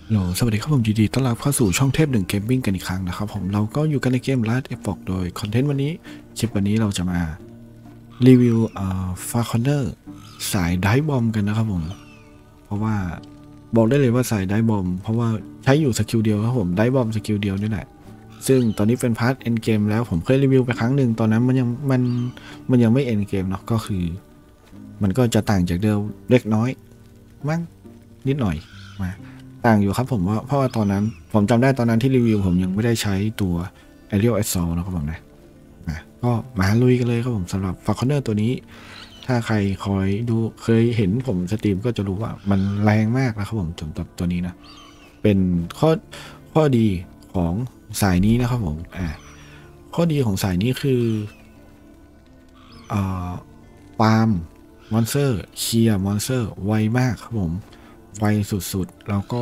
โหลสวัสดีครับผมยินดีต้อนรับเข้าสู่ช่องเทพหนึ่งเกมมิ่งกันอีกครั้งนะครับผมเราก็อยู่กันในเกม Last Epoch โดยคอนเทนต์วันนี้คลิปวันนี้เราจะมารีวิวฟาคอนเนอร์สายไดบอมกันนะครับผมเพราะว่าบอกได้เลยว่าสายไดบอมเพราะว่าใช้อยู่สกิลเดียวครับผมไดบอมสกิลเดียวนี่แหละซึ่งตอนนี้เป็นพาร์ทเอ็นเกมแล้วผมเคยรีวิวไปครั้งหนึ่งตอนนั้นมันยังไม่เอ็นเกมเนาะก็คือมันก็จะต่างจากเดิมเล็กน้อยมั้งนิดหน่อยมาต่างอยู่ครับผมว่าเพราะว่าตอนนั้นผมจำได้ตอนนั้นที่รีวิวผมยังไม่ได้ใช้ตัว Aerial Assault นะครับผมนะก็มาลุยกันเลยครับผมสำหรับ Falconer ตัวนี้ถ้าใครคอยดูเคยเห็นผมสตรีมก็จะรู้ว่ามันแรงมากนะครับผมสำหรับตัวนี้นะเป็นข้อดีของสายนี้นะครับผมข้อดีของสายนี้คือปาล์มมอนสเตอร์เคลียร์มอนสเตอร์ไวมากครับผมไวสุดๆแล้วก็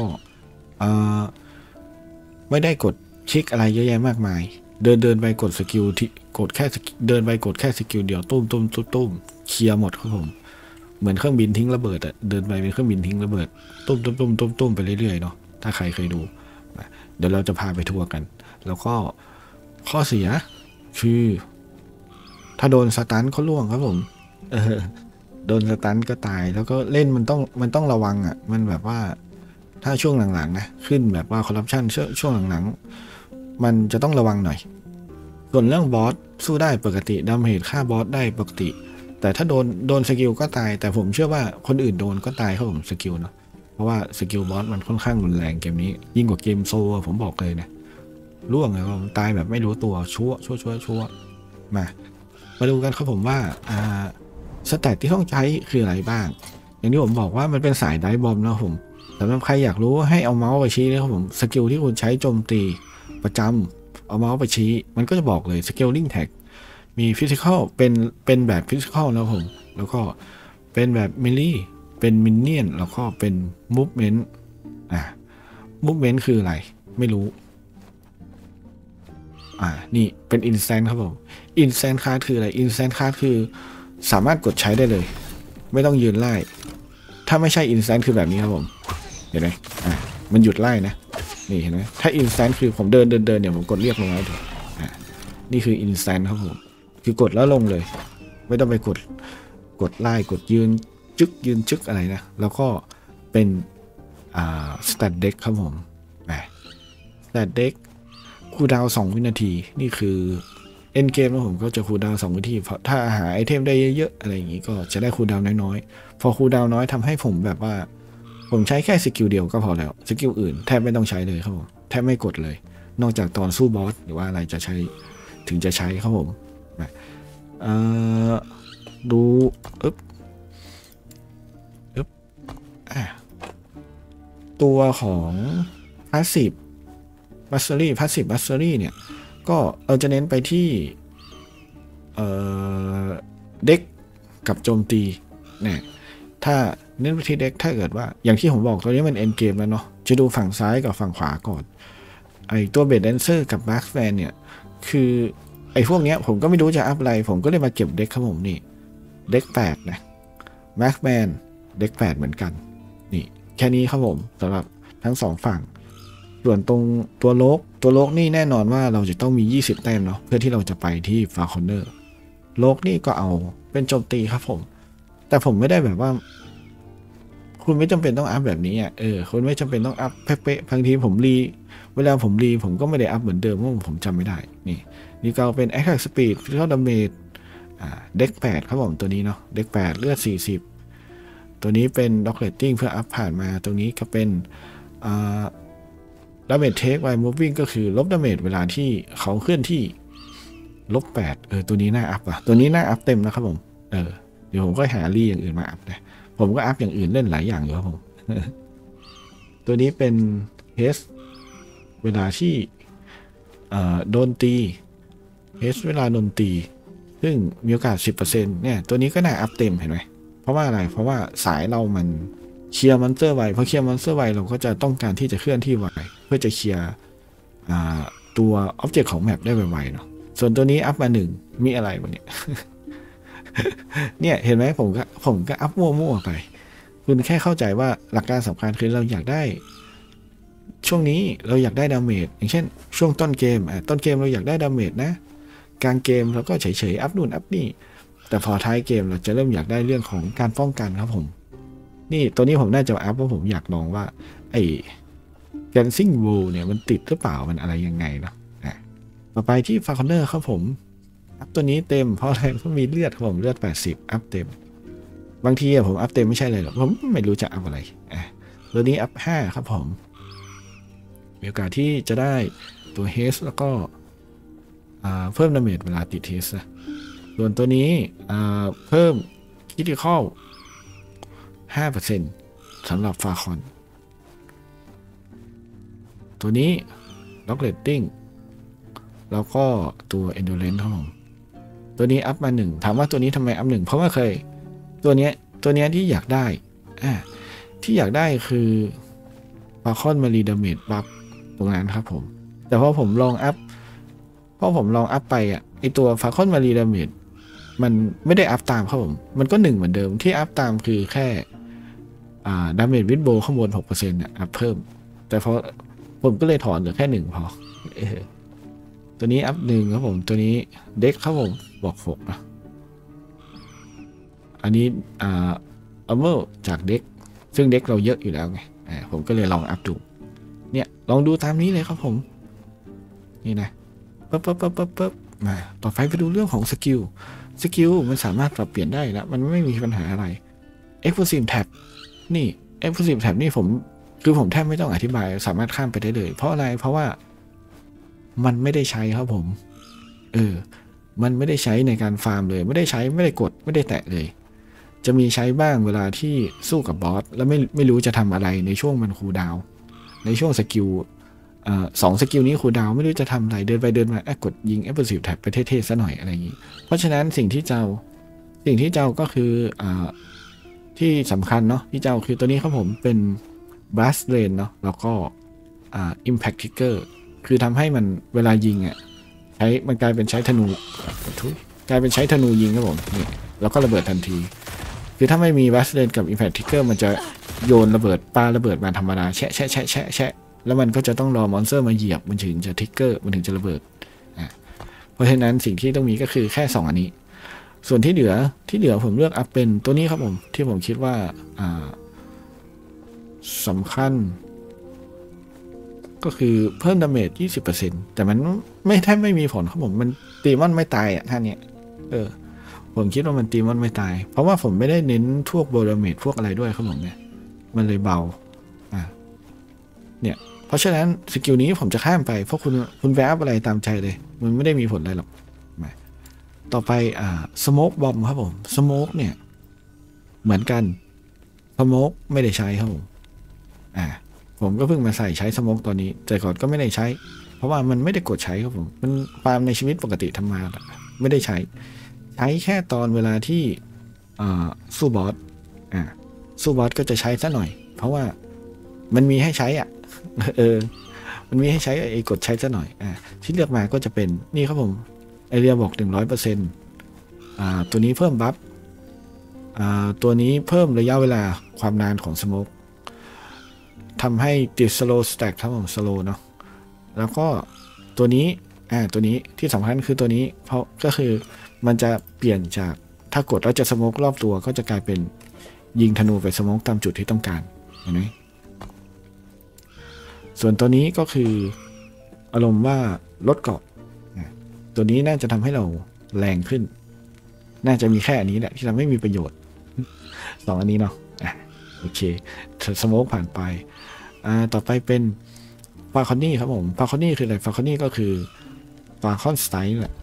ไม่ได้กดคลิกอะไรเยอะแยะมากมายเดินไปกดสกิลที่กดแค่เดินไปกดแค่สกิลเดียวตุ้มเคลียร์หมดครับผมเหมือนเครื่องบินทิ้งระเบิดอะเดินไปเป็นเครื่องบินทิ้งระเบิดตุ้มไปเรื่อยๆเนาะถ้าใครเคยดูเดี๋ยวเราจะพาไปทัวร์กันแล้วก็ข้อเสียคือถ้าโดนสตันเขาล่วงครับผมโดนสตันก็ตายแล้วก็เล่นมันต้องระวังอ่ะมันแบบว่าถ้าช่วงหลังๆนะขึ้นแบบว่าคอร์รัปชันช่วงหลังๆมันจะต้องระวังหน่อยส่วนเรื่องบอสสู้ได้ปกติดาเมจฆ่าบอสได้ปกติแต่ถ้าโดนสกิลก็ตายแต่ผมเชื่อว่าคนอื่นโดนก็ตายครับผมสกิลเนาะเพราะว่าสกิลบอสมันค่อนข้างรุนแรงเกมนี้ยิ่งกว่าเกมโซผมบอกเลยนะล่วงเลยผมตายแบบไม่รู้ตัวชั่วมาดูกันครับผมว่าสแตทที่ต้องใช้คืออะไรบ้างอย่างที่ผมบอกว่ามันเป็นสายไดบอมนะผมสำหรับใครอยากรู้ให้เอาเมาส์ไปชี้นะครับผมสกิลที่คุณใช้โจมตีประจำเอาเมาส์ไปชี้มันก็จะบอกเลยสกิลลิ่งแท็กมีฟิสิกอลเป็นแบบฟิสิกอลนะผมแล้วก็เป็นแบบมิลลี่เป็นมินเนี่ยนแล้วก็เป็นมูฟเมนต์มูฟเมนต์คืออะไรไม่รู้นี่เป็นอินสแตนต์ครับผมอินสแตนต์คาร์ดคืออะไรอินสแตนต์คาร์ดคือสามารถกดใช้ได้เลยไม่ต้องยืนไล่ถ้าไม่ใช่อินสแตนต์คือแบบนี้ครับผมเห็นไหมมันหยุดไล่นะนี่เห็นไหมถ้าอินสแตนต์คือผมเดินเนี่ยผมกดเรียกลงมาเลยนี่คืออินสแตนต์ครับผมคือกดแล้วลงเลยไม่ต้องไปกดไล่กดยืนจึกอะไรนะแล้วก็เป็นสแตทเด็กครับผมสแตทเด็กคูลดาวน์2 วินาทีนี่คือเอ็นเกมแล้วผมก็จะคูลดาวน์2 วินาทีเพราะถ้าหาไอเทมได้เยอะๆอะไรอย่างนี้ก็จะได้คูลดาวน์น้อยๆพอคูลดาวน์น้อยทำให้ผมแบบว่าผมใช้แค่สกิลเดียวก็พอแล้วสกิลอื่นแทบไม่ต้องใช้เลยครับผมแทบไม่กดเลยนอกจากตอนสู้บอสหรือว่าอะไรจะใช้ถึงจะใช้ครับผมดูตัวของพาสซีฟบัสเซอรี่เนี่ยก็เราจะเน้นไปที่เด็กกับโจมตีเนี่ยถ้าเน้นไปที่เด็กถ้าเกิดว่าอย่างที่ผมบอกตอนนี้มันเอ็นเกมแล้วเนาะจะดูฝั่งซ้ายกับฝั่งขวาก่อนไอตัวเบดแดนเซอร์กับมาร์คแมนเนี่ยคือไอพวกเนี้ยผมก็ไม่รู้จะอัพอะไรผมก็เลยมาเก็บเด็กครับผมนี่เด็ก8นะมาร์คแมนเด็ก8เหมือนกันนี่แค่นี้ครับผมสำหรับทั้ง2ฝั่งส่วนตรงตัวโลกนี่แน่นอนว่าเราจะต้องมี20 แต้มเนาะเพื่อที่เราจะไปที่ฟาคอนเนอร์โลกนี่ก็เอาเป็นโจมตีครับผมแต่ผมไม่ได้แบบว่าคุณไม่จำเป็นต้องอัพแบบนี้คุณไม่จำเป็นต้องอัพเป๊ะๆบางทีผมเวลาผมผมก็ไม่ได้อัพเหมือนเดิมเพราะผมจำไม่ได้นี่ก็เป็น Attack Speed Physical Damage เด็ก8ครับผมตัวนี้เนาะเด็ก8เลือด40ตัวนี้เป็น Dog Rating เพื่ออัพผ่านมาตรงนี้ก็เป็นดาเมจเทคไวมูฟวิ่งก็คือลบดาเมจเวลาที่เขาเคลื่อนที่-8ตัวนี้น่าอัพตัวนี้น่าอัพเต็มนะครับผมเดี๋ยวผมก็หาอย่างอื่นมาอัพนะผมก็อัพอย่างอื่นเล่นหลายอย่างอยู่ครับผมตัวนี้เป็นเฮสเวลาที่โดนตีเฮสเวลาโดนตีซึ่งมีโอกาส 10% เนี่ยตัวนี้ก็น่าอัพเต็มเห็นไหมเพราะว่าอะไรเพราะว่าสายเรามันเคลียร์มอนสเตอร์ไวพอเคลียร์มอนสเตอร์ไวเราก็จะต้องการที่จะเคลื่อนที่ไวเพื่อจะเคลียร์ตัวอ็อบเจกต์ของแมปได้ไวๆเนาะส่วนตัวนี้อัพมา1มีอะไรวะเนี่ย เนี่ยเห็นไหมผมก็อัพมั่วๆไปคุณแค่เข้าใจว่าหลักการสำคัญคือเราอยากได้ช่วงนี้เราอยากได้ดาเมจอย่างเช่นช่วงต้นเกมต้นเกมเราอยากได้ดาเมจนะกลางเกมเราก็เฉยๆอัพนู่นอัพนี่แต่พอท้ายเกมเราจะเริ่มอยากได้เรื่องของการป้องกันครับผมนี่ตัวนี้ผมน่าจะอัพเพราะผมอยากลองว่าไอ้แกนซิ่งวูเนี่ยมันติดหรือเปล่ามันอะไรยังไงเนาะต่อไปที่ฟาคอนเนอร์ครับผมอัพตัวนี้เต็มเพราะอะไรเพราะมีเลือดผมเลือด80อัพเต็มบางทีผมอัพเต็มไม่ใช่เลยหรอกผมไม่รู้จะอัพอะไรตัวนี้อัพ5ครับผมมีโอกาสที่จะได้ตัวเฮสแล้วก็เพิ่มดาเมจเวลาติดเฮสนะส่วนตัวนี้เพิ่มคิติคอล 5% สำหรับฟาคอนตัวนี้ล็อกเรตติ้งแล้วก็ตัว endurance ครับผมตัวนี้อัพมา1ถามว่าตัวนี้ทำไมอัพ1เพราะว่าเคยตัวเนี้ยที่อยากได้ที่อยากได้คือฟาคอนมารีดาเมจบัฟตรงนั้นครับผมแต่พอผมลองอัพไปไอตัวฟาคอนมารีดาเมจมันไม่ได้อัพตามครับผมมันก็1เหมือนเดิมที่อัพตามคือแค่ดาเมจวิดโบข้างบน 6% อัพเพิ่มแต่พอผมก็เลยถอนเหลือแค่1พอตัวนี้อัพ1ครับผมตัวนี้เด็กครับผมบอก6นะอันนี้อัลเมอร์จากเด็กซึ่งเด็กเราเยอะอยู่แล้วไงผมก็เลยลองอัพดูเนี่ยลองดูตามนี้เลยครับผมนี่นะปั๊บมาต่อไปดูเรื่องของสกิลมันสามารถปรับเปลี่ยนได้แล้วมันไม่มีปัญหาอะไร Explosive Tab นี่ Explosive Tab นี่ผมแทบไม่ต้องอธิบายสามารถข้ามไปได้เลยเพราะอะไรเพราะว่ามันไม่ได้ใช้ครับผมมันไม่ได้ใช้ในการฟาร์มเลยไม่ได้ใช้ไม่ได้กดไม่ได้แตะเลยจะมีใช้บ้างเวลาที่สู้กับบอสแล้วไม่รู้จะทำอะไรในช่วงมันคูลดาวน์ในช่วงสกิล2 สกิลนี้คูลดาวน์ไม่รู้จะทำอะไรเดินไปเดินมากดยิง Explosive Tab ไปเท่ๆซะหน่อยอะไรอย่างนี้เพราะฉะนั้นสิ่งที่เจ้าก็คือที่สำคัญเนาะที่เจ้าคือตัวนี้ครับผมเป็น Blast Rain เนาะแล้วก็Impact Trigger คือทำให้มันเวลายิงมันกลายเป็นใช้ธนูกลายเป็นใช้ธนูยิงครับผมนี่แล้วก็ระเบิดทันทีคือถ้าไม่มี Blast Rain กับ Impact Trigger มันจะโยนระเบิดปาระเบิดมาธรรมดาแชะแล้วมันก็จะต้องรอมอนสเตอร์มาเหยียบมันถึงจะทริกเกอร์มันถึงจะระเบิดเพราะฉะนั้นสิ่งที่ต้องมีก็คือแค่2อันนี้ส่วนที่เหลือผมเลือกอัพเป็นตัวนี้ครับผมที่ผมคิดว่าสำคัญก็คือเพิ่มดาเมจ 20% แต่มันไม่มีผลครับผมมันตีมอนไม่ตายท่านเนี่ยผมคิดว่ามันตีมอนไม่ตายเพราะว่าผมไม่ได้เน้นพวกโบดาเมจพวกอะไรด้วยครับผมเนี่ยมันเลยเบาเนี่ยเพราะฉะนั้นสกิลนี้ผมจะข้ามไปเพราะคุณแวบอะไรตามใจเลยมันไม่ได้มีผลอะไรหรอกต่อไปสโมกบอมครับผมสโมกเนี่ยเหมือนกันสโมกไม่ได้ใช้ครับผมก็เพิ่งมาใช้สโมกตอนนี้แต่ก่อนก็ไม่ได้ใช้เพราะว่ามันไม่ได้กดใช้ครับผมมันฟาร์มในชีวิตปกติทำมาไม่ได้ใช้แค่ตอนเวลาที่สู้บอสก็จะใช้ซะหน่อยเพราะว่ามันมีให้ใช้มันมีให้ใช้กดใช้ซะหน่อยที่เลือกมาก็จะเป็นนี่ครับผมไอเรียบอก 100% ตัวนี้เพิ่มบัฟตัวนี้เพิ่มระยะเวลาความนานของสโมกทำให้ติด slow stack ครับผม slow เนาะแล้วก็ตัวนี้ที่สำคัญคือตัวนี้เพราะก็คือมันจะเปลี่ยนจากถ้ากดแล้วจะสโมกรอบตัวก็จะกลายเป็นยิงธนูไปสโมกตามจุดที่ต้องการเห็นไหมส่วนตัวนี้ก็คืออารมณ์ว่าลดเกราะตัวนี้น่าจะทำให้เราแรงขึ้นน่าจะมีแค่อันนี้แหละที่ทำให้มีประโยชน์2อันนี้เนาะโอเคสโมกผ่านไปต่อไปเป็นฟาคอนนี่ครับผมฟาคอนนี่คืออะไรฟาคอนนี่ก็คือฟาคอนสไตล์แหละ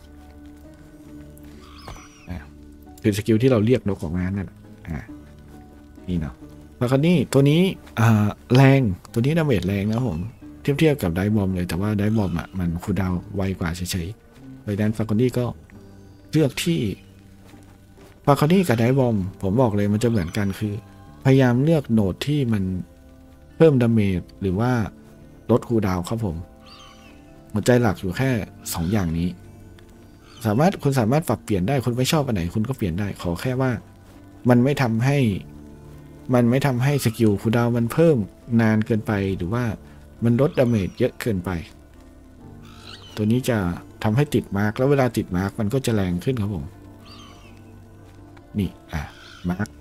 คือสกิลที่เราเรียกนกออกมานั่นนี่เนาะฟาคอนนี่ตัวนี้แรงตัวนี้ดาเมจแรงนะผมเทียบกับไดบอมเลยแต่ว่าไดบอมมันคูลดาวน์ไวกว่าเฉยๆเพราะฉะนั้นฟาคอนนี่ก็เลือกที่ฟาคอนนี่กับไดบอมผมบอกเลยมันจะเหมือนกันคือพยายามเลือกโหนดที่มันเพิ่มดาเมจหรือว่าลดคูลดาวน์ครับผมหัวใจหลักอยู่แค่2อย่างนี้คุณสามารถปรับเปลี่ยนได้คุณไม่ชอบอันไหนคุณก็เปลี่ยนได้ขอแค่ว่ามันไม่ทำให้สกิลคูลดาวน์มันเพิ่มนานเกินไปหรือว่ามันลดดาเมจเยอะเกินไปตัวนี้จะทำให้ติดมาร์กแล้วเวลาติดมาร์กมันก็จะแรงขึ้นครับผมนี่มาร์ก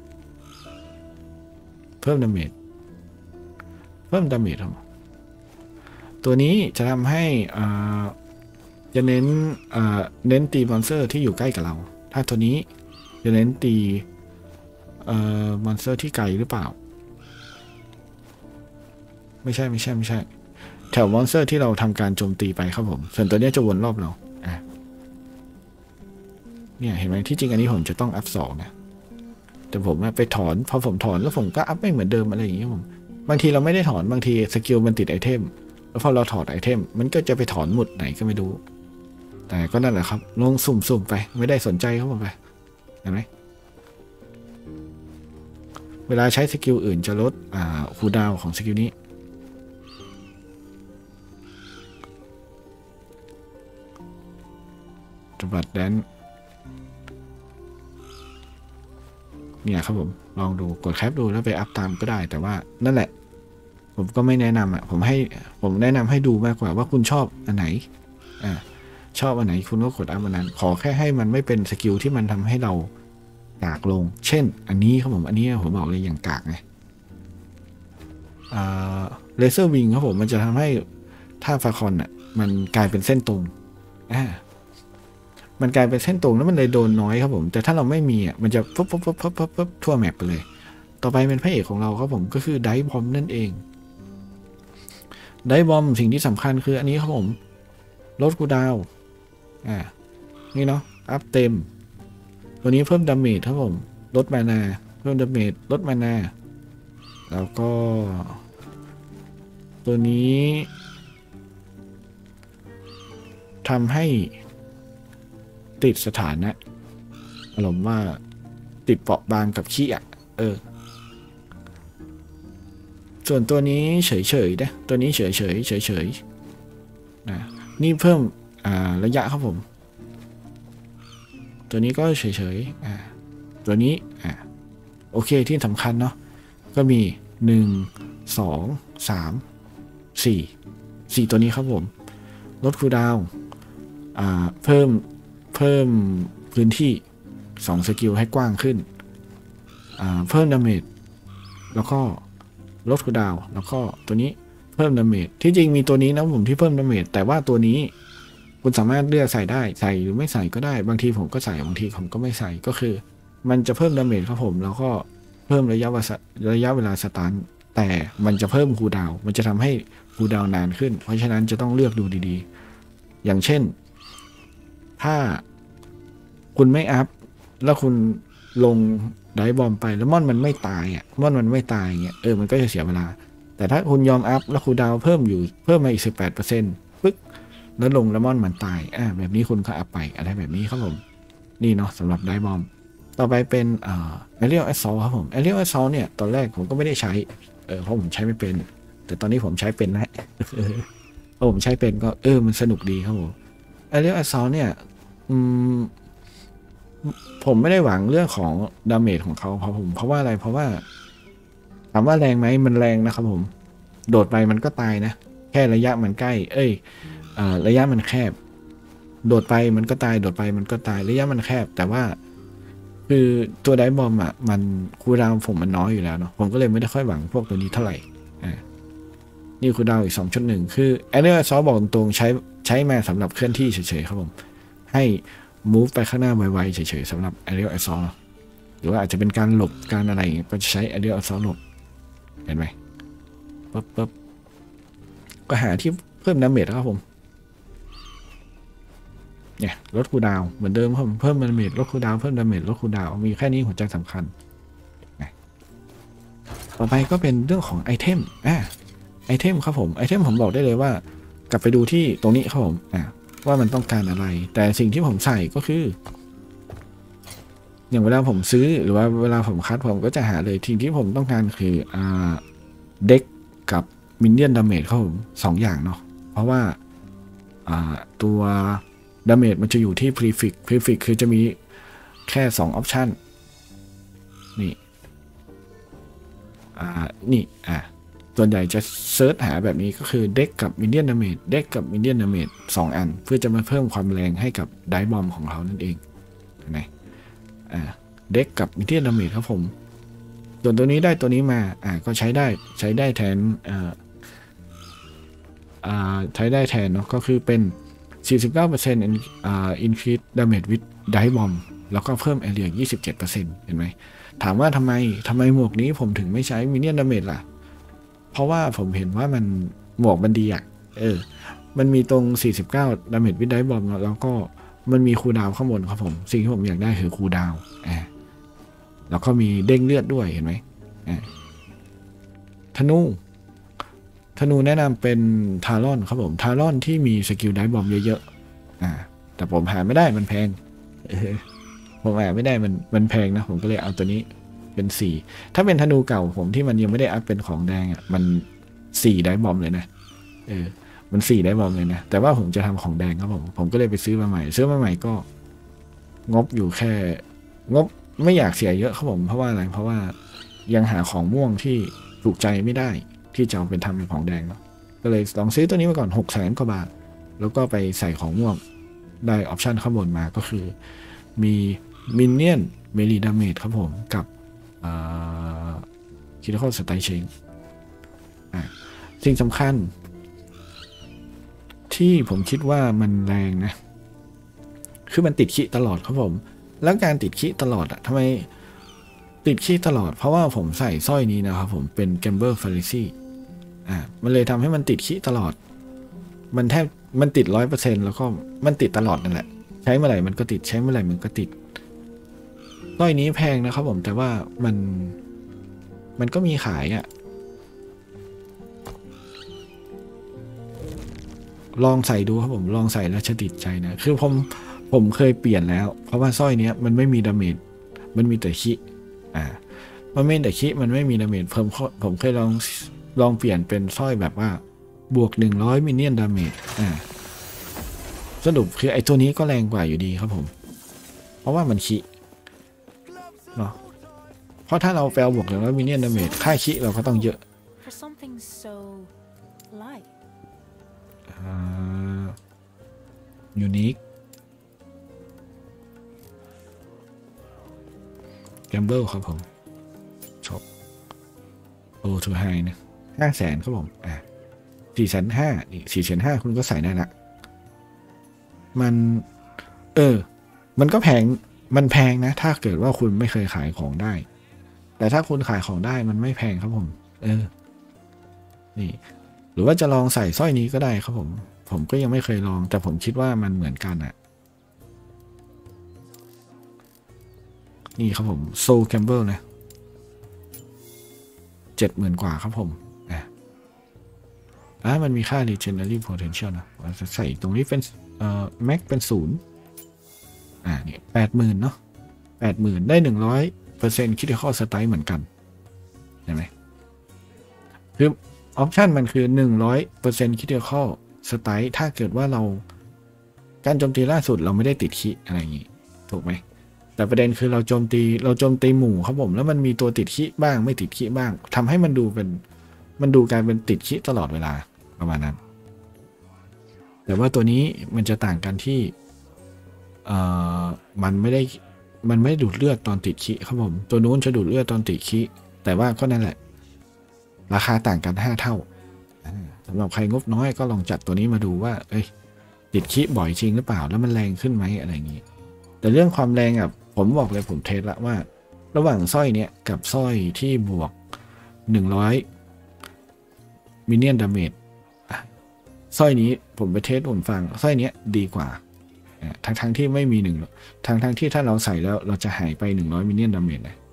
เพิ่มดาเมจครับตัวนี้จะทำให้จะเน้นตีมอนสเตอร์ที่อยู่ใกล้กับเราถ้าตัวนี้จะเน้นตีมอนสเตอร์ที่ไกลหรือเปล่าไม่ใช่แถวมอนสเตอร์ที่เราทำการโจมตีไปครับผมส่วนตัวนี้จะวนรอบเราเนี่ยเห็นไหมที่จริงอันนี้ผมจะต้องอัพ2นะแต่ผมไปถอนพอผมถอนแล้วผมก็อัพไม่เหมือนเดิมอะไรอย่างเงี้ยผมบางทีเราไม่ได้ถอนบางทีสกิลมันติดไอเทมแล้วพอเราถอดไอเทมมันก็จะไปถอนหมุดไหนก็ไม่รู้แต่ก็นั่นแหละครับลงสุ่มไปไม่ได้สนใจครับผมไปเห็นไหมเวลาใช้สกิลอื่นจะลดคูลดาวน์ของสกิลนี้จุบัดแดนเนี่ยครับผมลองดูกดแคปดูแล้วไปอัพตามก็ได้แต่ว่านั่นแหละผมก็ไม่แนะนำผมแนะนำให้ดูมากกว่าว่าคุณชอบอันไหนชอบอันไหนคุณก็กดอัพอันนั้นขอแค่ให้มันไม่เป็นสกิลที่มันทำให้เรากากลงเช่นอันนี้ครับผมอันนี้ผมบอกเลยอย่างกากไงเลเซอร์วิงครับผมมันจะทำให้ท่าฟาคอนมันกลายเป็นเส้นตรงมันกลายเป็นเส้นตรงแล้วมันเลยโดนน้อยครับผมแต่ถ้าเราไม่มีมันจะปุ๊บทั่วแมปไปเลยต่อไปเป็นพระเอกของเราครับผมก็คือไดบอมนั่นเองไดบอมสิ่งที่สำคัญคืออันนี้ครับผมลดคูลดาวน์นี่เนาะอัพเต็มตัวนี้เพิ่มดาเมจครับผมลดมานาเพิ่มดาเมจลดมานาแล้วก็ตัวนี้ทำให้ติดสถานะอารมณ์ว่าติดเปราะบางกับขี้ส่วนตัวนี้เฉยๆนะตัวนี้เฉยนะนี่เพิ่มระยะครับผมตัวนี้ก็เฉยตัวนี้โอเคที่สำคัญเนาะก็มี1 2 3 4ตัวนี้ครับผมลดคูลดาวน์เพิ่มพื้นที่2สกิลให้กว้างขึ้นเพิ่มดาเมจแล้วก็ลดคูลดาวน์แล้วก็ตัวนี้เพิ่มดาเมจที่จริงมีตัวนี้นะผมที่เพิ่มดาเมจแต่ว่าตัวนี้คุณสามารถเลือกใส่ได้ใส่หรือไม่ใส่ก็ได้บางทีผมก็ใส่บางทีผมก็ไม่ใส่ก็คือมันจะเพิ่มดาเมจครับผมแล้วก็เพิ่มระยะเวลาสตาร์ทแต่มันจะเพิ่มคูลดาวน์มันจะทำให้คูลดาวน์นานขึ้นเพราะฉะนั้นจะต้องเลือกดูดีๆอย่างเช่นถ้าคุณไม่อัพแล้วคุณลงไดบอมไปแล้วมันไม่ตายมันไม่ตายเงี้ยมันก็จะเสียเวลาแต่ถ้าคุณยอมอัพแล้วคูลดาวน์เพิ่มมาอีก 18% ปึ๊กแล้วลงแล้วมันตายแบบนี้คุณก็อัพไปอะไรแบบนี้ครับผมนี่เนาะสำหรับไดบอมต่อไปเป็นAerial Assault ครับผม Aerial Assault เนี่ยตอนแรกผมก็ไม่ได้ใช้เพราะผมใช้ไม่เป็นแต่ตอนนี้ผมใช้เป็นนะพอผมใช้เป็นก็มันสนุกดีครับผม Aerial Assault เนี่ยผมไม่ได้หวังเรื่องของดาเมจของเขาเพราะว่าอะไรเพราะว่าถามว่าแรงไหมมันแรงนะครับผมโดดไปมันก็ตายนะแค่ระยะมันใกล้ระยะมันแคบโดดไปมันก็ตายโดดไปมันก็ตายระยะมันแคบแต่ว่าคือตัวไดบอมมันคูลดาวน์ผมมันน้อยอยู่แล้วเนาะผมก็เลยไม่ได้ค่อยหวังพวกตัวนี้เท่าไหร่นี่คูลดาวน์อีก 2.1 คือ Aerial Assault บอกตรงใช้มาสำหรับเคลื่อนที่เฉยๆครับผมให้ move ไปข้างหน้าไวๆเฉยๆสำหรับ Aerial Assault หรือว่าอาจจะเป็นการหลบการอะไรก็จะใช้ Aerial Assault หลบเห็นไหมปุ๊บก็หาที่เพิ่มดาเมจครับผมเนี่ยลดคูลดาวน์เหมือนเดิมครับเพิ่มดาเมจลดคูลดาวน์เพิ่มดาเมจลดคูลดาวน์มีแค่นี้หัวใจสำคัญต่อไปก็เป็นเรื่องของไอเทมไอเทมครับผมไอเทมผมบอกได้เลยว่ากลับไปดูที่ตรงนี้ครับผมว่ามันต้องการอะไรแต่สิ่งที่ผมใส่ก็คืออย่างเวลาผมซื้อหรือว่าเวลาผมคัดผมก็จะหาเลยสิ่งที่ผมต้องการคือเด็กกับมินเนี่ยนดาเมจครับผม2อย่างเนาะเพราะว่าตัวดาเมจมันจะอยู่ที่พรีฟิกคือจะมีแค่2ออปชันนี่ส่วนใหญ่จะเซิร์ชหาแบบนี้ก็คือเด็กกับมินเนียนดาเมจเด็กกับมินเนียนดาเมจ2 อันเพื่อจะมาเพิ่มความแรงให้กับไดบอมของเรานั่นเองนะเด็กกับมินเนียนดาเมจครับผมส่วนตัวนี้ได้ตัวนี้มาก็ใช้ได้แทนใช้ได้แทนเนาะก็คือเป็น 49% increase damage with dive bomb แล้วก็เพิ่ม area 27%เห็นไหมถามว่าทำไมหมวกนี้ผมถึงไม่ใช้ minion damage ล่ะเพราะว่าผมเห็นว่ามันหมวกมันดีมันมีตรง49 damage with dive bomb แล้วก็มันมีคูลดาวน์ข้างบนครับผมสิ่งที่ผมอยากได้คือคูลดาวน์แล้วก็มีเด้งเลือดด้วยเห็นไหมธนูแนะนำเป็นทารอนครับผมทารอนที่มีสกิลไดบอมเยอะๆแต่ผมหาไม่ได้มันแพงผมหาไม่ได้มันแพงนะผมก็เลยเอาตัวนี้เป็น4ถ้าเป็นธนูเก่าผมที่มันยังไม่ได้อัพเป็นของแดงมัน4ไดบอมเลยนะมัน4ไดบอมเลยนะแต่ว่าผมจะทำของแดงครับผมก็เลยไปซื้อมาใหม่ก็งบอยู่แค่งบไม่อยากเสียเยอะครับผมเพราะว่าอะไรเพราะว่ายังหาของม่วงที่ถูกใจไม่ได้ที่จะเอาเป็นทำเป็นของแดงเนาะก็เลยลองซื้อตัวนี้มาก่อน600,000 กว่าบาทแล้วก็ไปใส่ของม่วงได้ออปชันข้างบนมาก็คือมีมินเนี่ยนเมลีดาเมจครับผมกับคิดข้อสไตล์เชงสิ่งสำคัญที่ผมคิดว่ามันแรงนะคือมันติดขี้ตลอดครับผมแล้วการติดขี้ตลอดทำไมติดขี้ตลอดเพราะว่าผมใส่สร้อยนี้นะครับผมเป็นแกมเบอร์ฟาริซี่มันเลยทำให้มันติดขี้ตลอดมันติด 100% แล้วก็มันติดตลอดนั่นแหละใช้เมื่อไหร่มันก็ติดใช้เมื่อไหร่มันก็ติดสร้อยนี้แพงนะครับผมแต่ว่ามันก็มีขายลองใส่ดูครับผมลองใส่แล้วจะติดใจนะคือผมเคยเปลี่ยนแล้วเพราะว่าสร้อยนี้มันไม่มีดาเมจมันมีแต่ขี้มันไม่แต่ขี้มันไม่มีดาเมจผมเคยลองเปลี่ยนเป็นสร้อยแบบว่าบวก100มินเนี่ยนดาเมจสรุปคือไอ้ตัวนี้ก็แรงกว่าอยู่ดีครับผมเพราะว่ามันขี้เนาะเพราะถ้าเราแปลบวก100มินเนี่ยนดาเมจค่าขี้เราก็ต้องเยอะยูนิคแกมเบิลครับผมช็อปโอ้ทูไฮนะ500,000ครับผม450,000นี่450,000คุณก็ใส่ได้ละมันก็แพงมันแพงนะถ้าเกิดว่าคุณไม่เคยขายของได้แต่ถ้าคุณขายของได้มันไม่แพงครับผมนี่หรือว่าจะลองใส่สร้อยนี้ก็ได้ครับผมก็ยังไม่เคยลองแต่ผมคิดว่ามันเหมือนกันนี่ครับผมโซลแคมเบิลนะ70,000 กว่าครับผมมันมีค่า Legendary Potential นะจะใส่ตรงนี้เป็นแม็กเป็น0นี่80,000เนาะ80,000ได้100% Critical Strike เหมือนกันเห็นไหมคือออปชันมันคือ 100% Critical Strike ถ้าเกิดว่าเราการโจมตีล่าสุดเราไม่ได้ติดขี้อะไรอย่างงี้ถูกไหมแต่ประเด็นคือเราโจมตีหมู่ครับผมแล้วมันมีตัวติดขี้บ้างไม่ติดขี้บ้างทำให้มันดูกลายเป็นติดขี้ตลอดเวลาประมาณนั้นแต่ว่าตัวนี้มันจะต่างกันที่มันไม่ได้ดูดเลือดตอนติดขี้ครับผมตัวนู้นจะดูดเลือดตอนติดขี้แต่ว่าก็นั่นแหละราคาต่างกัน5 เท่าสำหรับใครงบน้อยก็ลองจัดตัวนี้มาดูว่าติดขี้บ่อยจริงหรือเปล่าแล้วมันแรงขึ้นไหมอะไรอย่างนี้แต่เรื่องความแรงผมบอกเลยผมเทสละว่าระหว่างสร้อยเนี้ยกับสร้อยที่บวก100มินเนี่ยนดาเมจสร้อยนี้ผมไปเทสผมฟังสร้อยเนี้ยดีกว่าทั้งที่ไม่มีทั้งที่ถ้าเราใส่แล้วเราจะหายไป100มินเนี่ยนดาเมจนะ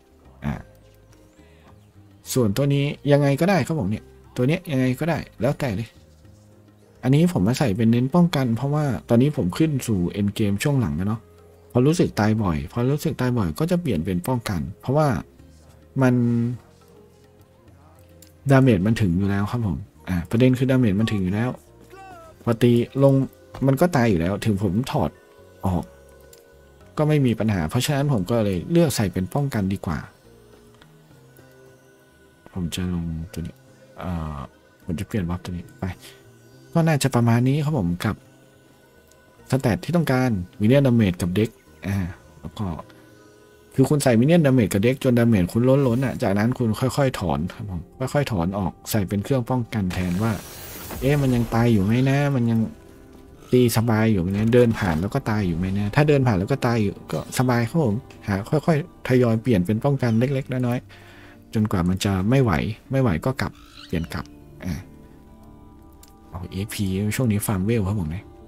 ส่วนตัวนี้ยังไงก็ได้ครับผมเนี่ยตัวเนี้ยยังไงก็ได้แล้วแต่เลยอันนี้ผมมาใส่เป็นเน้นป้องกันเพราะว่าตอนนี้ผมขึ้นสู่เอ็นเกมช่วงหลังแล้วเนาะพอรู้สึกตายบ่อยก็จะเปลี่ยนเป็นป้องกันเพราะว่ามันดาเมจมันถึงอยู่แล้วครับผมประเด็นคือดาเมจมันถึงอยู่แล้วพอตีลงมันก็ตายอยู่แล้วถึงผมถอดออกก็ไม่มีปัญหาเพราะฉะนั้นผมก็เลยเลือกใส่เป็นป้องกันดีกว่าผมจะลงตัวนี้ผมจะเปลี่ยนบัฟตัวนี้ไปก็น่าจะประมาณนี้ครับผมกับสแตทที่ต้องการมิเนียนดาเมจกับเด็กแล้วก็คือคุณใส่มิเนียนดาเมจกับเด็กจนดาเมจคุณล้นจากนั้นคุณค่อยๆถอนครับผมค่อยๆถอนออกใส่เป็นเครื่องป้องกันแทนว่ามันยังตายอยู่ไหมนะมันยังตีสบายอยู่ไหมนะเดินผ่านแล้วก็ตายอยู่ไหมนะถ้าเดินผ่านแล้วก็ตายอยู่ก็สบายครับผมค่อยๆทยอยเปลี่ยนเป็นป้องกันเล็กๆน้อยๆจนกว่ามันจะไม่ไหวก็กลับเปลี่ยนกลับเอา EXP ช่วงนี้ฟาร์มเวลครับผมเนี่ย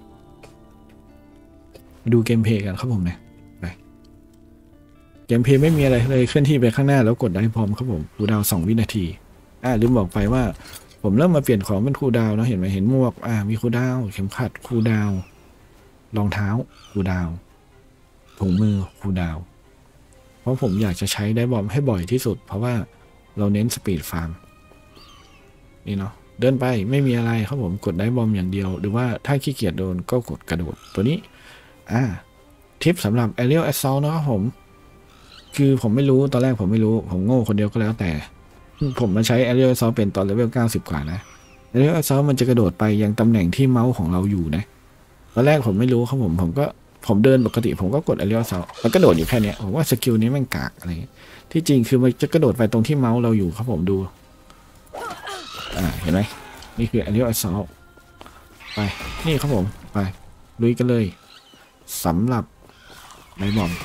ดูเกมเพลย์กันครับผมเนี่ยไปเกมเพลย์ไม่มีอะไรเลยเคลื่อนที่ไปข้างหน้าแล้วกดได้พร้อมครับผมคูลดาวน์2 วินาทีลืมบอกไปว่าผมเริ่มมาเปลี่ยนของเป็นคูลดาวน์เนาะเห็นไหมเห็นหมวกมีคูลดาวน์เข็มขัดคูลดาวน์รองเท้าคูลดาวน์ถุงมือคูลดาวน์เพราะผมอยากจะใช้ได้บอมให้บ่อยที่สุดเพราะว่าเราเน้นสปีดฟาร์มนี่เนาะเดินไปไม่มีอะไรครับผมกดได้บอมอย่างเดียวหรือว่าถ้าขี้เกียจโดนก็กดกระโดดตัวนี้ทิปสำหรับ Aerial Assault นะครับผมคือผมไม่รู้ตอนแรกผมไม่รู้ผมโง่คนเดียวก็แล้วแต่ผมมาใช้ Aerial Assault เป็นตอนเลเวล90 กว่านะ Aerial Assault มันจะกระโดดไปยังตำแหน่งที่เมาส์ของเราอยู่นะตอนแรกผมไม่รู้ครับผมเดินปกติผมก็กด Aerial Assault มันกระโดดอยู่แค่นี้ผมว่าสกิลนี้มันกากอะไรที่จริงคือมันจะกระโดดไปตรงที่เมาส์เราอยู่ครับผมดูเห็นไหมนี่คือ Aerial Assault ไปนี่ครับผมไปลุยกันเลยสำหรับไนบอม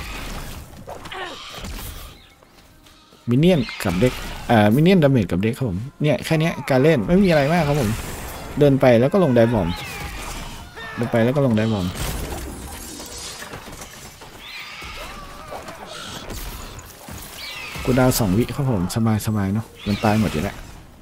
มินเนี่ยนกับเด็กมินเนี่ยนดาเมจกับเด็กครับผมเนี่ยแค่นี้การเล่นไม่มีอะไรมากครับผมเดินไปแล้วก็ลงไดบอมเดินไปแล้วก็ลงไดบอมกูดาว2 วิครับผมสบายเนาะมันตายหมดอยู่แล้ว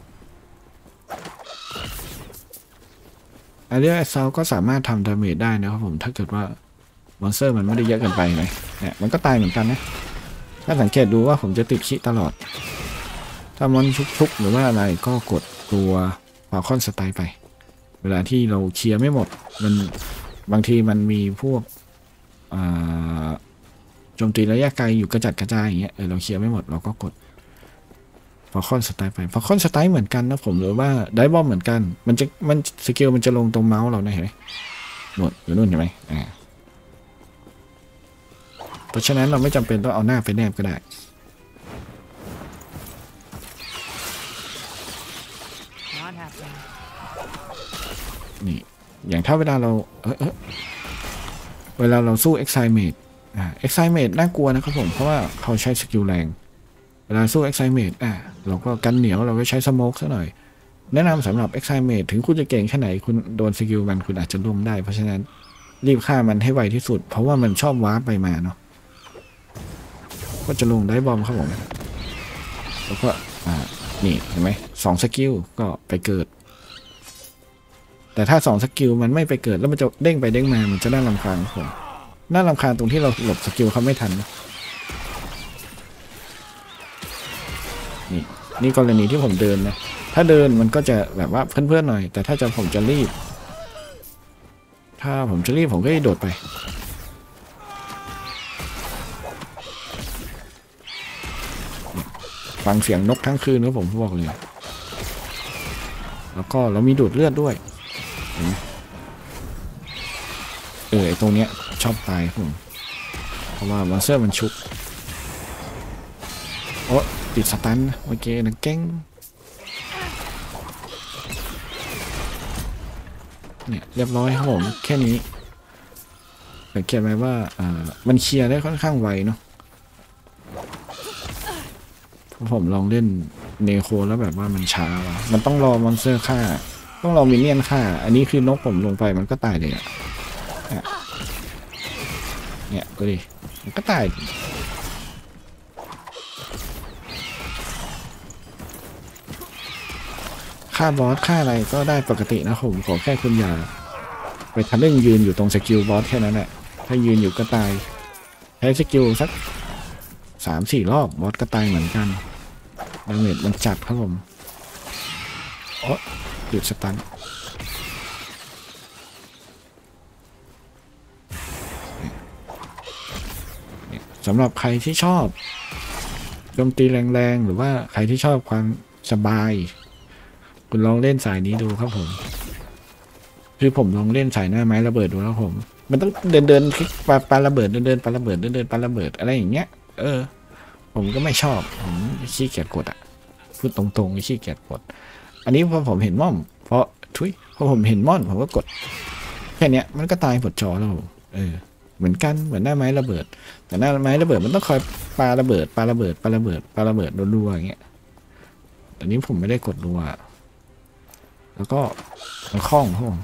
เรียกซาวก็สามารถทำดาเมจได้นะครับผมถ้าเกิดว่ามอนสเตอร์มันไม่ได้เยอะเกินไปไหมเนี่ยมันก็ตายเหมือนกันนะถ้าสังเกตดูว่าผมจะติดขี้ตลอดถ้ามอนชุกหรือว่าอะไรก็กดตัวฟาคอนสไตล์ไปเวลาที่เราเคลียร์ไม่หมดมันบางทีมันมีพวกโจมตีระยะไกลอยู่กระจัดกระจายอย่างเงี้ยเราเคลียร์ไม่หมดเราก็กดฟาคอนสไตล์ไปฟาคอนสไตล์เหมือนกันนะผมหรือว่าไดบอมเหมือนกันมันสกิลมันจะลงตรงเมาส์เราเห็นไหมหมดอยู่นู่นเห็นไหมเพราะฉะนั้นเราไม่จำเป็นต้องเอาหน้าไปแนบก็ได้นี่อย่างถ้าเวลาเราสู้ Excite Excite น่ากลัวนะครับผมเพราะว่าเขาใช้สกิลแรงเวลาสู้ Excite เราก็กันเหนียวเราก็ใช้สโมกซะหน่อยแนะนำสำหรับ Excite ถึงคุณจะเก่งแค่ไหนคุณโดนสกิลมันคุณอาจจะล่วงได้เพราะฉะนั้นรีบฆ่ามันให้ไวที่สุดเพราะว่ามันชอบวาร์ปไปมาเนาะก็จะลงได้บอมครับผมแล้วก็นี่เห็นไหม2 สกิลก็ไปเกิดแต่ถ้า2 สกิลมันไม่ไปเกิดแล้วมันจะเด้งไปเด้งมามันจะน่ารำคาญครับผมน่ารำคาญตรงที่เราหลบสกิลเขาไม่ทันนี่กรณีที่ผมเดินนะถ้าเดินมันก็จะแบบว่าเพื่อนๆหน่อยแต่ถ้าผมจะรีบผมก็โดดไปฟังเสียงนกทั้งคืนนะผมบอกเลยแล้วก็เรามีดูดเลือดด้วยเห็นไหมไอ้ตรงเนี้ยชอบตายครับผมเพราะว่ามอนสเตอร์มันชุบโอ้ติดสตันโอเคนะเก้งเนี่ยเรียบร้อยครับผมแค่นี้สังเกตไหมว่ามันเคลียร์ได้ค่อนข้างไวเนาะผมลองเล่นเนโคแล้วแบบว่ามันช้าว่ะมันต้องรอมอนสเตอร์ฆ่าต้องรอมินเนี่ยนฆ่าอันนี้คือนกผมลงไปมันก็ตายเลยเนี่ยก็ดิมันก็ตายฆ่าบอสฆ่าอะไรก็ได้ปกตินะผมขอแค่คุณอย่าไปทะลึ่งยืนอยู่ตรงสกิลบอสแค่นั้นแหละถ้ายืนอยู่ก็ตายใช้สกิลสัก3-4 รอบบอสก็ตายเหมือนกันดาเมจมันจัดครับผมหยุดสตันสำหรับใครที่ชอบโจมตีแรงๆหรือว่าใครที่ชอบความสบายคุณลองเล่นสายนี้ดูครับผมคือผมลองเล่นสายหน้าไม้ระเบิดดูแล้วผมมันต้องเดินคลิกปาระเบิดเดินปาระเบิดเดินปาระเบิดอะไรอย่างเงี้ยผมก็ไม่ชอบผมขี้เกียจกดอ่ะพูดตรงๆขี้เกียจกดอันนี้พอผมเห็นม่อมพอผมเห็นม่อนผมก็กดแค่เนี้ยมันก็ตายหมดจอแล้วเหมือนกันเหมือนหน้าไม้ระเบิดแต่หน้าไม้ระเบิดมันต้องคอยปาระเบิดรัวๆอย่างเงี้ยแต่นี้ผมไม่ได้กดรัวแล้วก็มันคล่องครับผม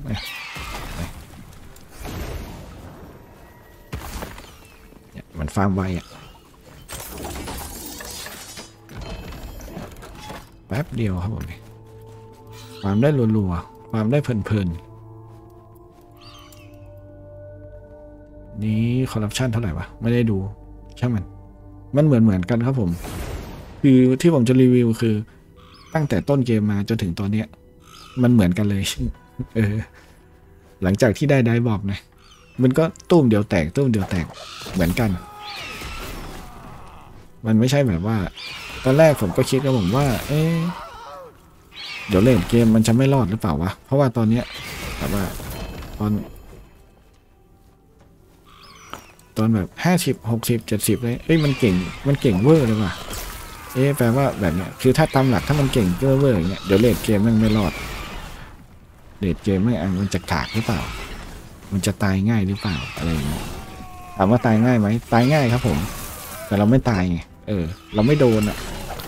เนี่ยมันฟาร์มไวอ่ะแป๊บเดียวครับผมฟาร์มได้รัวๆฟาร์มได้เพลินๆนี้คอร์รัปชันเท่าไหร่วะไม่ได้ดูช่างมันเหมือนกันครับผมคือที่ผมจะรีวิวคือตั้งแต่ต้นเกมมาจนถึงตอนเนี้ยมันเหมือนกันเลยหลังจากที่ได้บอบนะมันก็ตุ้มเดียวแตกเหมือนกันมันไม่ใช่แบบว่าตอนแรกผมก็คิดกับผมว่าเดี๋ยวเล่นเกมมันจะไม่รอดหรือเปล่าวะเพราะว่าตอนเนี้ยแบบว่าตอนแบบ50 60 70เลยมันเก่งเวอร์เลยว่ะแปลว่าแบบเนี้ยคือถ้าตามหลักถ้ามันเก่งเวอร์อย่างเงี้ยเดี๋ยวเล่นเกมมันไม่รอดเล่นเกมมันจะกากหรือเปล่ามันจะตายง่ายหรือเปล่าอะไรอย่างเงี้ยถามว่าตายง่ายไหมตายง่ายครับผมแต่เราไม่ตายไงเราไม่โดนอ่ะ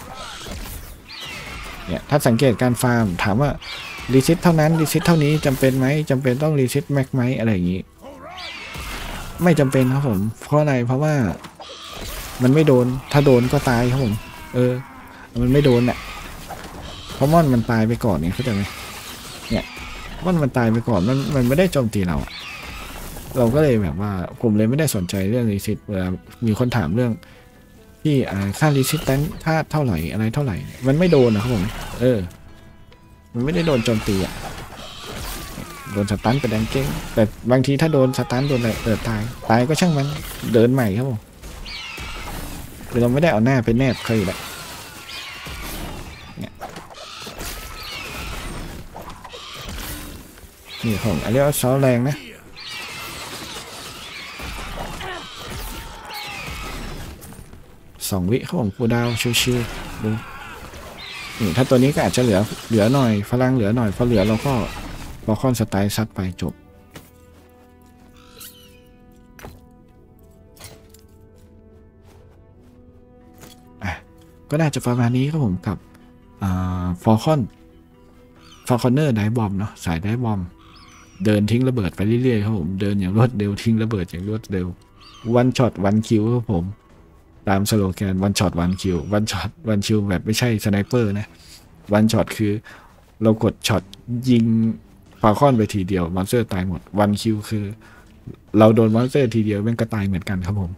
เนี่ยถ้าสังเกตการฟาร์มถามว่ารีเซ็ตเท่านั้นรีเซ็ตเท่านี้จำเป็นไหมจำเป็นต้องรีเซ็ตแม็กไหมอะไรอย่างงี้ไม่จำเป็นครับผมเพราะอะไรเพราะว่ามันไม่โดนถ้าโดนก็ตายครับผมมันไม่โดนเนี่ยเพราะม่อนมันตายไปก่อนเนี่ยเข้าใจไหมเนี่ยม่อนมันตายไปก่อนมันไม่ได้โจมตีเราก็เลยแบบว่าผมเลยไม่ได้สนใจเรื่องรีเซ็ตเวลามีคนถามเรื่องที่ค่ารีเซ็ตแตนค่าเท่าไหร่อะไรเท่าไหร่มันไม่โดนนะครับผมมันไม่ได้โดนโจมตีอ่ะโดนสตันไปแดงเก้งแต่บางทีถ้าโดนสตันโดนอะไรตายก็ช่างมันเดินใหม่ครับผมคือเราไม่ได้เอาหน้าไปแนบใครอยู่แล้วนี่ผมอันนี้เอาซอแรงนะ2 วิครับผมกูดาวชิวๆดูนี่ถ้าตัวนี้ก็อาจจะเหลือหน่อยพลังเหลือหน่อยพอเหลือเราก็พอคอนสไตล์ซัดไปจบก็น่าจะประมาณนี้ครับผมกับฟอร์คอนเนอร์ไดบอมเนาะสายไดบอมเดินทิ้งระเบิดไปเรื่อยๆครับผมเดินอย่างรวดเร็วทิ้งระเบิดอย่างรวดเร็ววันช็อตวันคิวครับผมตามสโลแกนวันช็อตวันคิววันช็อตวันคิวแบบไม่ใช่สไนเปอร์นะวันช็อตคือเรากดช็อตยิงฟาคอนไปทีเดียวมอนสเตอร์ตายหมดวันคิวคือเราโดนมอนสเตอร์ทีเดียวมันก็ตายเหมือนกันครับผม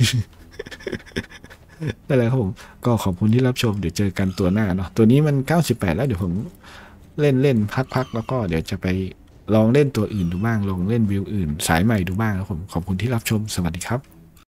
ได้เลยครับผมก็ขอบคุณที่รับชมเดี๋ยวเจอกันตัวหน้าเนาะตัวนี้มัน98แล้วเดี๋ยวผมเล่นพักแล้วก็เดี๋ยวจะไปลองเล่นตัวอื่นดูบ้างลองเล่นวิวอื่นสายใหม่ดูบ้างครับผมขอบคุณที่รับชมสวัสดีครับ